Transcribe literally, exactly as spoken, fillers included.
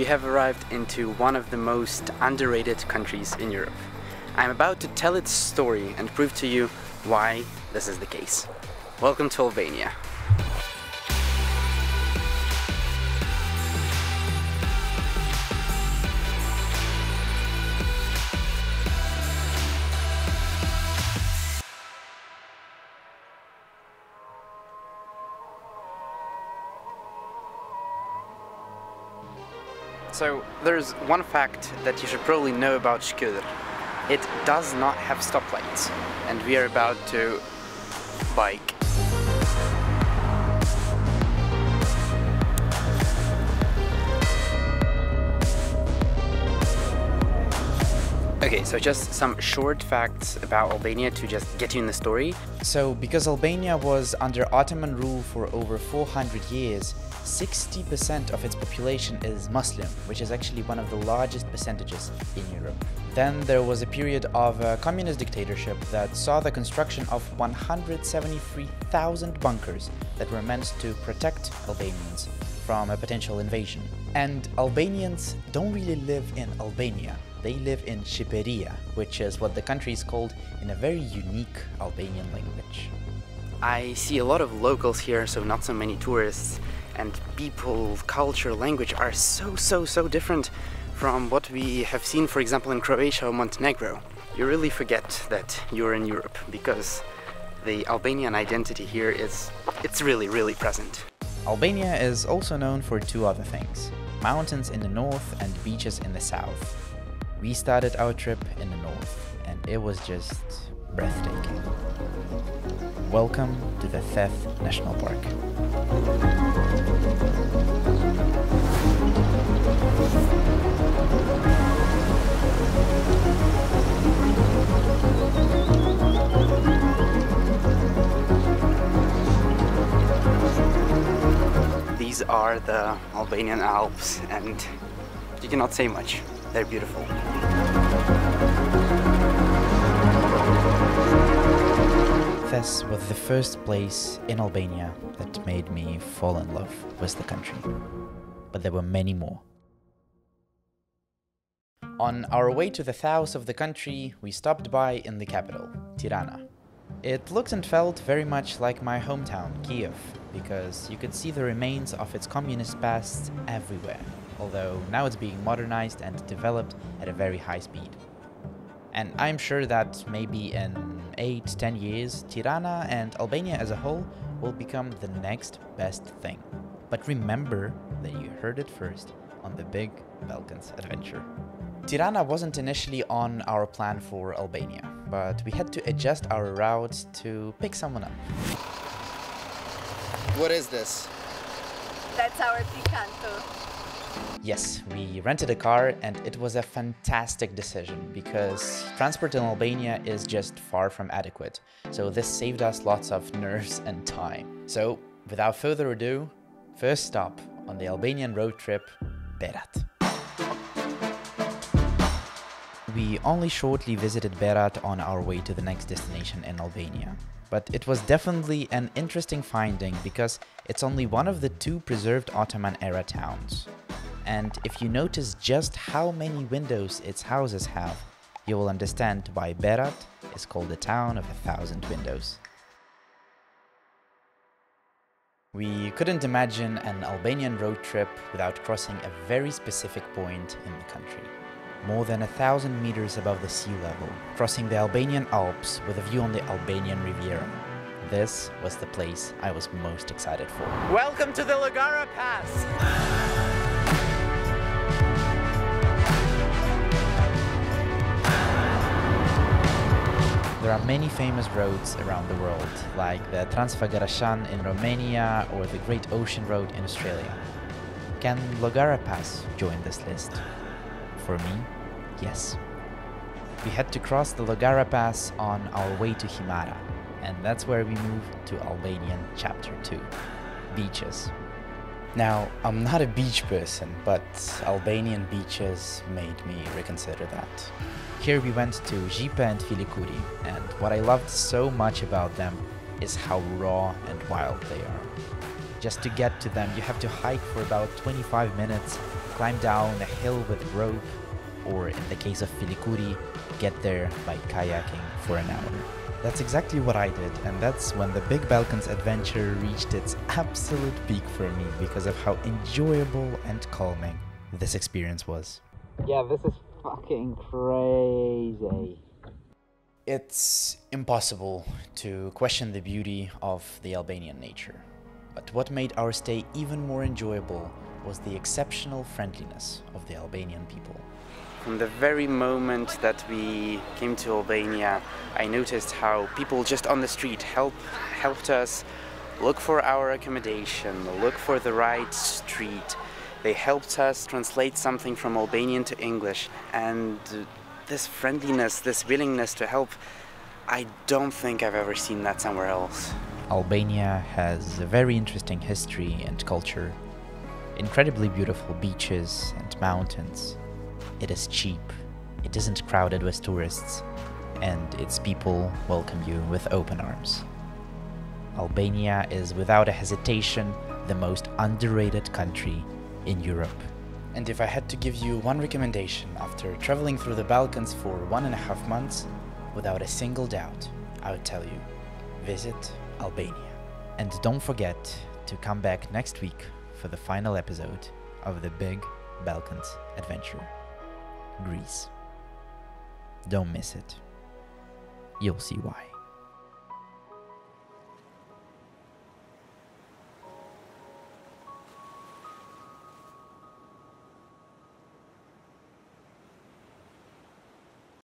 have arrived into one of the most underrated countries in Europe. I'm about to tell its story and prove to you why this is the case. Welcome to Albania. So, there's one fact that you should probably know about Shkodër. It does not have stoplights, and we are about to bike. Okay, so just some short facts about Albania to just get you in the story. So, because Albania was under Ottoman rule for over four hundred years, sixty percent of its population is Muslim, which is actually one of the largest percentages in Europe. Then there was a period of a communist dictatorship that saw the construction of one hundred seventy-three thousand bunkers that were meant to protect Albanians from a potential invasion. And Albanians don't really live in Albania. They live in Shqipëria, which is what the country is called in a very unique Albanian language. I see a lot of locals here, so not so many tourists, and people, culture, language are so, so, so different from what we have seen, for example, in Croatia or Montenegro. You really forget that you're in Europe, because the Albanian identity here is, it's really, really present. Albania is also known for two other things: mountains in the north and beaches in the south. We started our trip in the north, and it was just breathtaking. Welcome to the Theth National Park. These are the Albanian Alps, and you cannot say much. They're beautiful. Thess was the first place in Albania that made me fall in love with the country. But there were many more. On our way to the south of the country, we stopped by in the capital, Tirana. It looked and felt very much like my hometown, Kiev, because you could see the remains of its communist past everywhere, although now it's being modernized and developed at a very high speed. And I'm sure that maybe in eight to ten years, Tirana and Albania as a whole will become the next best thing. But remember that you heard it first on the Big Balkans Adventure. Tirana wasn't initially on our plan for Albania, but we had to adjust our route to pick someone up. What is this? That's our Picanto. Yes, we rented a car, and it was a fantastic decision because transport in Albania is just far from adequate, so this saved us lots of nerves and time. So, without further ado, first stop on the Albanian road trip, Berat. We only shortly visited Berat on our way to the next destination in Albania. But it was definitely an interesting finding because it's only one of the two preserved Ottoman-era towns. And if you notice just how many windows its houses have, you will understand why Berat is called the town of a thousand windows. We couldn't imagine an Albanian road trip without crossing a very specific point in the country. More than a thousand meters above the sea level, crossing the Albanian Alps with a view on the Albanian Riviera. This was the place I was most excited for. Welcome to the Lagara Pass! There are many famous roads around the world, like the Transfagarasan in Romania or the Great Ocean Road in Australia. Can Lagara Pass join this list? For me, yes. We had to cross the Lagara Pass on our way to Himara, and that's where we move to Albanian Chapter two, Beaches. Now, I'm not a beach person, but Albanian beaches made me reconsider that. Here we went to Gjipe and Filikuri, and what I loved so much about them is how raw and wild they are. Just to get to them, you have to hike for about twenty-five minutes, climb down a hill with rope, or in the case of Filicuri, get there by kayaking for an hour. That's exactly what I did, and that's when the Big Balkans Adventure reached its absolute peak for me because of how enjoyable and calming this experience was. Yeah, this is fucking crazy. It's impossible to question the beauty of the Albanian nature, but what made our stay even more enjoyable was the exceptional friendliness of the Albanian people. From the very moment that we came to Albania, I noticed how people just on the street help, helped us look for our accommodation, look for the right street. They helped us translate something from Albanian to English, and this friendliness, this willingness to help, I don't think I've ever seen that somewhere else. Albania has a very interesting history and culture, incredibly beautiful beaches and mountains. It is cheap, it isn't crowded with tourists, and its people welcome you with open arms. Albania is without a hesitation the most underrated country in Europe. And if I had to give you one recommendation after traveling through the Balkans for one and a half months, without a single doubt, I would tell you, visit Albania. And don't forget to come back next week for the final episode of the Big Balkans Adventure. Greece. Don't miss it. You'll see why.